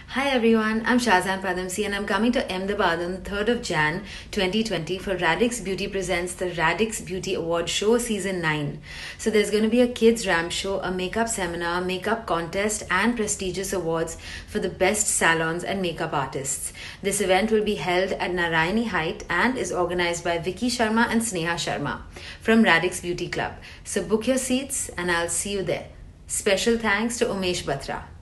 Hi everyone, I'm Shazan Padamsi and I'm coming to Ahmedabad on the 3rd of Jan 2020 for Radix Beauty Presents the Radix Beauty Award Show Season 9. So there's going to be a kids ramp show, a makeup seminar, makeup contest and prestigious awards for the best salons and makeup artists. This event will be held at Narayani Height and is organized by Vicky Sharma and Sneha Sharma from Radix Beauty Club. So book your seats and I'll see you there. Special thanks to Umesh Batra.